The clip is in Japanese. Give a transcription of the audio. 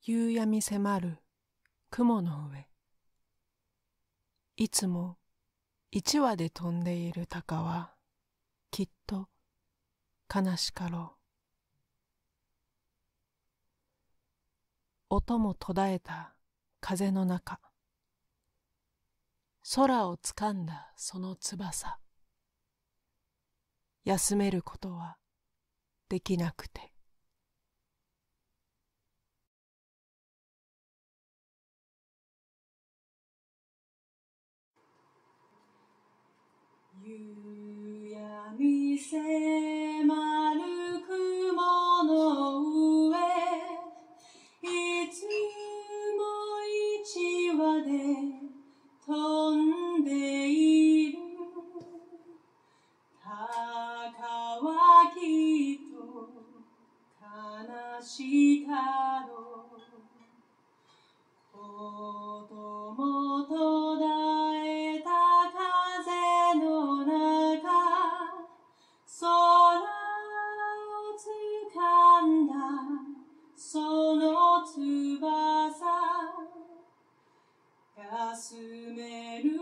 夕闇迫る雲の上、いつも一羽で飛んでいる鷹はきっと悲しかろう。音も途絶えた風の中、空をつかんだその翼、休めることはできなくて。 夕闇迫る雲の上、いつも一羽で飛んでいる。鷹はきっと悲しかろう。音も途絶えた風の中、空をつかんだその翼、休める